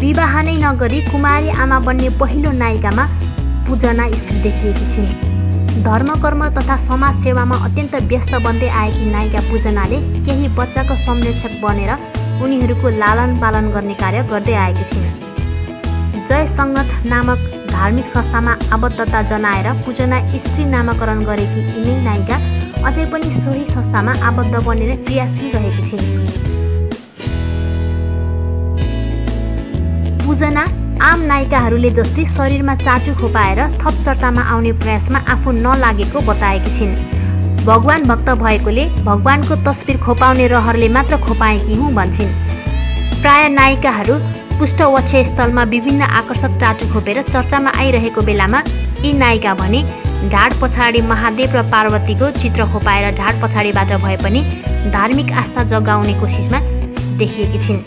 विवाह नै नगरी कुमारी आमा बन्ने पहिलो नायिकामा पूजना स्त्री देखिएकी छिन्। धर्मकर्म तथा समाज सेवामा अत्यन्त व्यस्त बन्दै आएकी नायिका पूजनाले केही बच्चाको संरक्षक बनेर उनीहरूको लालन पालन गर्ने कार्य गर्दै आएकी छिन्। जय सङ्गत नामक धार्मिक संस्थामा आबद्धता जनाएर पूजना स्त्री नामाकरण गरेकी यिनै नायिका अझै पनि सोही संस्थामा आबद्ध बनेर क्रियाशील रहेकी छिन्। पूजना आम नायिकाहरूले जस्तै शरीरमा चाटु खोपाएर थप चर्चामा आउने प्रयासमा आफू नलागेको बताएकी छिन्। भगवान भक्त भएकोले भगवानको तस्बिर खोपाउने रहरले मात्र खोपाएकी हुँ भन्छन्। प्राय नायिकाहरू पुष्टवक्ष स्थलमा विभिन्न आकर्षक टाटु खोपेर चर्चामा आइरहेको बेलामा यी नायिका भने ढाड पछाडि महादेव र पार्वतीको चित्र खोपाएर ढाड पछाडिबाट भए पनि धार्मिक आस्था जगाउने कोसिसमा देखिएकी छिन्।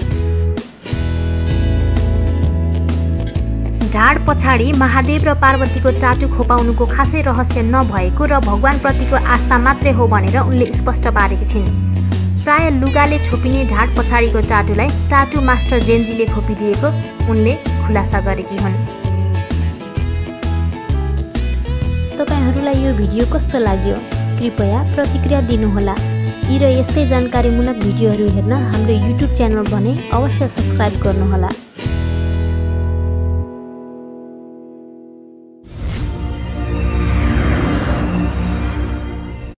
ढाड पछाडि महादेव र पार्वतीको टाटु खोपाउनुको खासै रहस्य नभएको र भगवानप्रतिको आस्था मात्रै हो भनेर उनले स्पष्ट पारेकी छिन्। प्राय लुगाले छोपिने ढाड पछाडिको टाटुलाई टाटु मास्टर जेन्जीले खोपिदिएको उनले खुलासा गरेकी हुन्। तपाईहरुलाई यो भिडियो कस्तो लाग्यो? कृपया प्रतिक्रिया दिनुहोला। यी र यस्तै जानकारीमूलक भिडियोहरू हेर्न हाम्रो YouTube च्यानल भने अवश्य सब्स्क्राइब गर्नुहोला।